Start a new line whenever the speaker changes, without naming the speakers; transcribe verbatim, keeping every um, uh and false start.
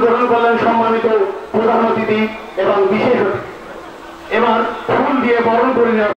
গ্রহণ করলেন সম্মানিত প্রধান অতিথি এবং বিশেষ অতিথি। এবার ফুল দিয়ে বরণ করে নেওয়া